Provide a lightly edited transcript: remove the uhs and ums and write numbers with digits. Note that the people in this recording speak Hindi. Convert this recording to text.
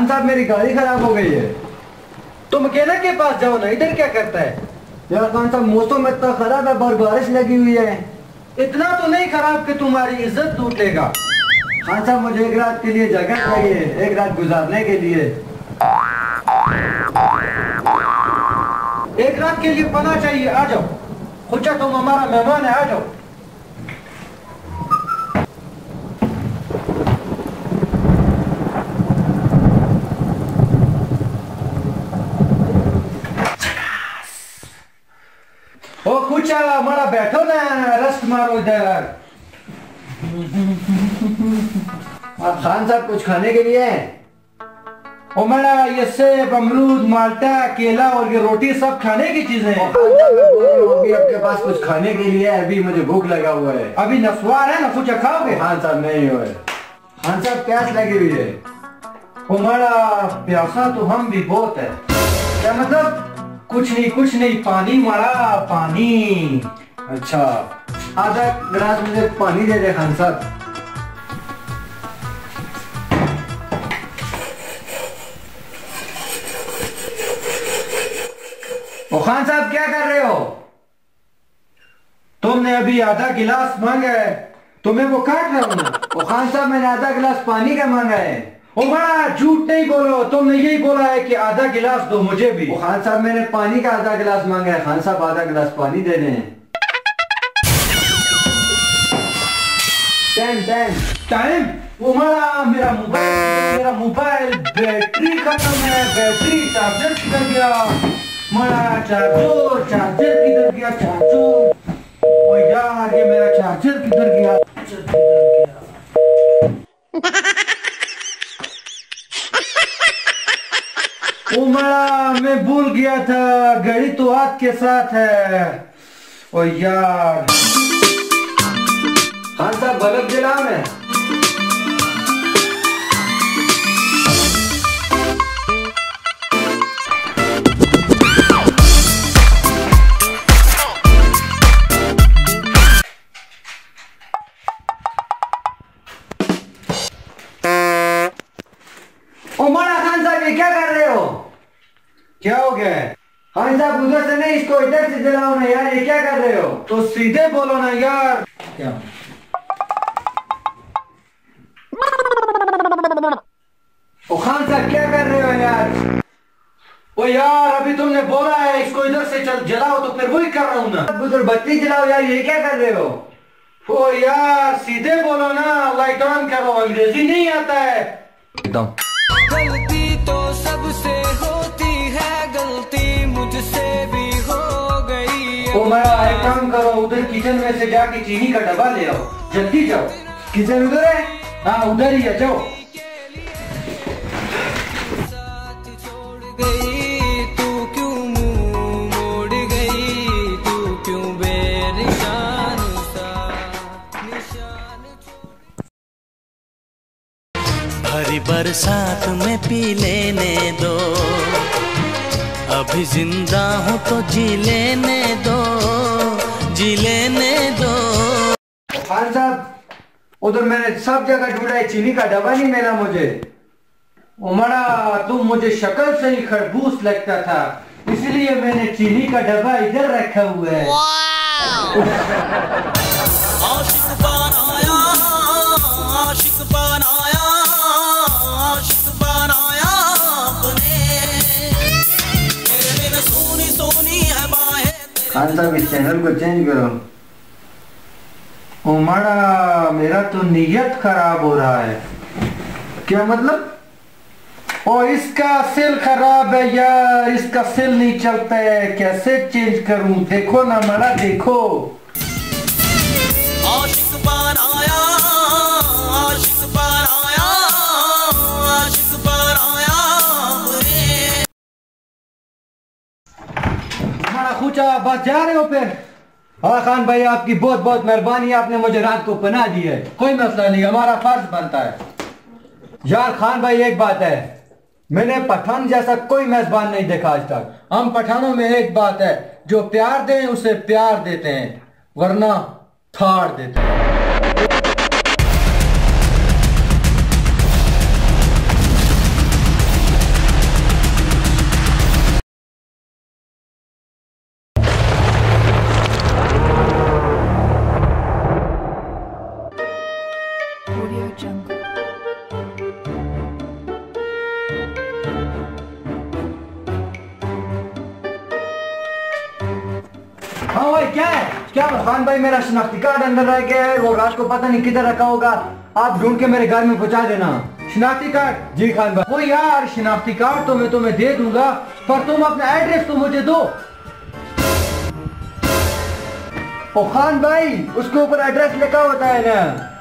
साहब मेरी गाड़ी खराब हो गई है। तुम मैकेनिक के पास जाओ ना, इधर क्या करता है? यार खान साहब मौसम इतना खराब है, बारिश लगी हुई है। इतना तो नहीं खराब कि तुम्हारी इज्जत टूटेगा। खान साहब मुझे एक रात के लिए जगह चाहिए, एक रात गुजारने के लिए। एक रात के लिए पनाह चाहिए, आ जाओ। खुचा तुम हमारा मेहमान है, आ जाओ। ओ कुछ हमारा बैठो ना, रस्ट मारो इधर। खान साहब कुछ खाने के लिए है? ओ मेरा ये सेब, अमरूद, माल्टा, केला और ये रोटी सब खाने की चीजें हैं। अभी आपके पास कुछ खाने के लिए है? अभी मुझे भूख लगा हुआ है। अभी नस्वार है ना, कुछ खाओगे? खान साहब नहीं हुए। खान साहब प्यास लगी हुई है। हमारा प्यासा तो हम भी बहुत है। क्या मतलब? कुछ नहीं, पानी मारा, पानी। अच्छा, आधा गिलास मुझे पानी दे दे खान साहब। ओ खान साहब क्या कर रहे हो? तुमने अभी आधा गिलास मांगा है, तुम्हें वो काट रहा हूं ना। ओ खान साहब मैंने आधा गिलास पानी का मांगा है। ओ बड़ा झूठ नहीं बोलो, तुमने यही बोला है कि आधा गिलास दो मुझे भी। ओ खान साहब मैंने पानी का आधा गिलास मांगा है। खान साहब आधा गिलास पानी दे दें। टाइम वो मेरा मोबाइल बैटरी खत्म है, बैटरी चार्जर किधर गया? मेरा चार्जर किधर गया? चार्जर, ओ यार ये मेरा चार्जर किधर गया? ओ मैं भूल गया था, घड़ी तो हाथ के साथ है। ओ यार खान साहब बल्ब जलाओ ना। खान साहब ये क्या कर रहे हो? क्या हो गया? खान साहब उधर से नहीं, इसको इधर से जलाओ ना यार, ये क्या कर रहे हो? तो सीधे बोलो ना यार। क्या ओ खान साहब क्या कर रहे हो यार? ओ यार अभी तुमने बोला है इसको इधर से चल जलाओ, तो फिर वही कर रहा हूं ना। उधर बत्ती जलाओ यार, ये क्या कर रहे हो? ओ यार सीधे बोलो ना, लाइट ऑन करो, अंग्रेजी नहीं आता है एकदम। गलती तो सबसे होती है, गलती मुझसे भी हो गई। ओ मेरा एक काम करो, उधर किचन में से जाके चीनी का डब्बा ले आओ, जल्दी जाओ। किचन उधर है? हाँ उधर ही है, जाओ। तू क्यों मुंह मोड़ गई, तू क्यों बेनिशान सा निशान छोड़। भरी बरसात में पी लेने दो, अभी जिंदा हूँ तो जी लेने दो, जी लेने दो। खान साहब उधर मैंने सब जगह ढूंढा है, चीनी का डब्बा नहीं मिला मुझे। उमड़ा तुम मुझे शक्ल से ही खरबूस लगता था, इसलिए मैंने चीनी का डब्बा इधर रखा हुआ है। आशिक बनाया, आशिक बनाया, आशिक बनाया आपने, मेरे बिन सोनी सोनी है बाहें। खान साहब इस चैनल को चेंज करो। उमड़ा मेरा तो नीयत खराब हो रहा है। क्या मतलब? ओ इसका सेल खराब है यार, इसका सेल नहीं चलता है, कैसे चेंज करूं? देखो ना मड़ा, देखो। आशिक बनाया, आशिक बनाया, आशिक बनाया आपने। हमारा खूचा बस जा रहे हो फिर? हाँ खान भाई आपकी बहुत बहुत मेहरबानी, आपने मुझे रात को पनाह दी है। कोई मसला नहीं, हमारा फर्ज बनता है। यार खान भाई एक बात है, मैंने पठान जैसा कोई मेजबान नहीं देखा आज तक। हम पठानों में एक बात है, जो प्यार दें उसे प्यार देते हैं, वरना थाड़ देते हैं। खान भाई मेरा शनाख्ती कार्ड अंदर रह गया है, वो रात को पता नहीं किधर रखा होगा, आप ढूंढ के मेरे घर में पहुंचा देना। शनाख्ती कार्ड? जी खान भाई। वो यार शनाख्ती कार्ड तो मैं तुम्हें दे दूंगा, पर तुम अपना एड्रेस तो मुझे दो। ओ खान भाई, उसके ऊपर एड्रेस लिखा होता है ना।